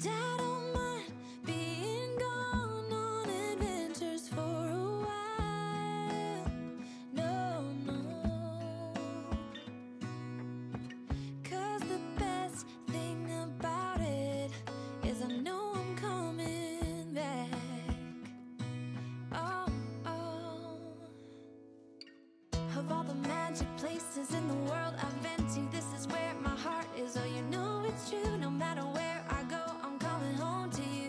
And I don't mind being gone on adventures for a while. No, no. 'Cause the best thing about it is I know I'm coming back. Oh, oh. Of all the magic places in the world I've been to, this is where my heart is. Oh, you know it's true. No matter where I go, I'm coming home to you.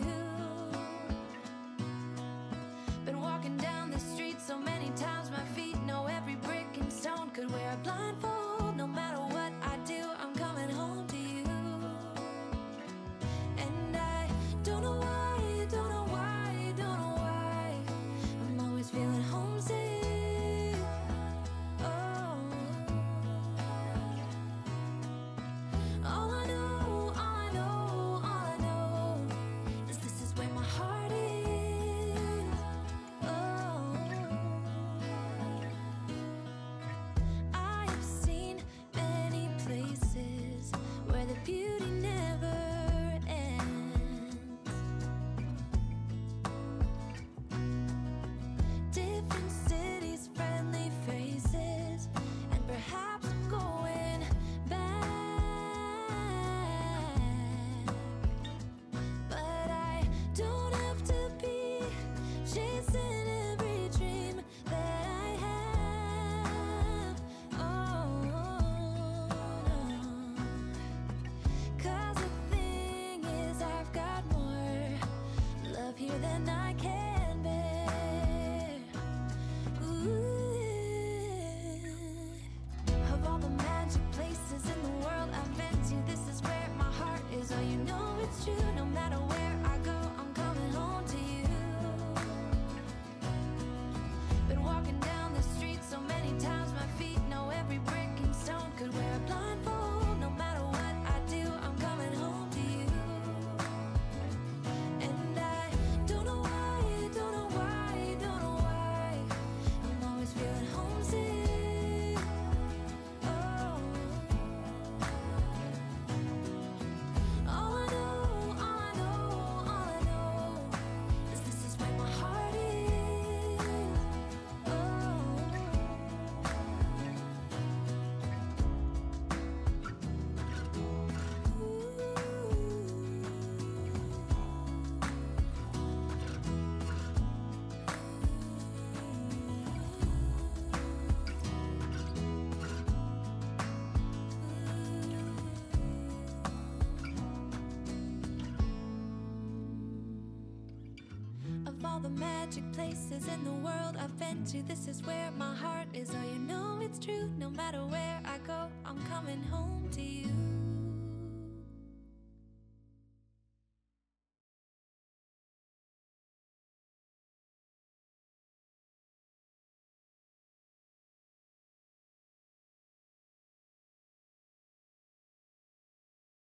Been walking down the street so many times, my feet know every brick and stone. Could wear a blindfold. No matter what I do, I'm coming home to you. And I don't know why, don't know why, don't know why, I'm always feeling homesick. Oh, all I know, all I know, all I know is this is where my heart is. Oh, I have seen many places where the beauty never ends. Different cities, friendly faces, and perhaps I'm going back. But I don't have to be chasing every dream that I have. Oh, no. 'Cause the thing is, I've got more love here than I can bear. Ooh. Of all the magic places in the world I've been to, this is where my heart is. Oh, you know it's true. No matter where I go, I'm coming home to you. Been walking down the street so many times, my feet know every brick and stone. Could wear a blindfold. No matter what I do, I'm coming home to you. And I don't know why, don't know why, don't know why, I'm always feeling homesick. Oh, all I know, all I know, all I know is this is where my heart is. Oh, of all the magic places in the world I've been to, this is where my heart is. Oh, you know it's true. No matter where I go, I'm coming home to you.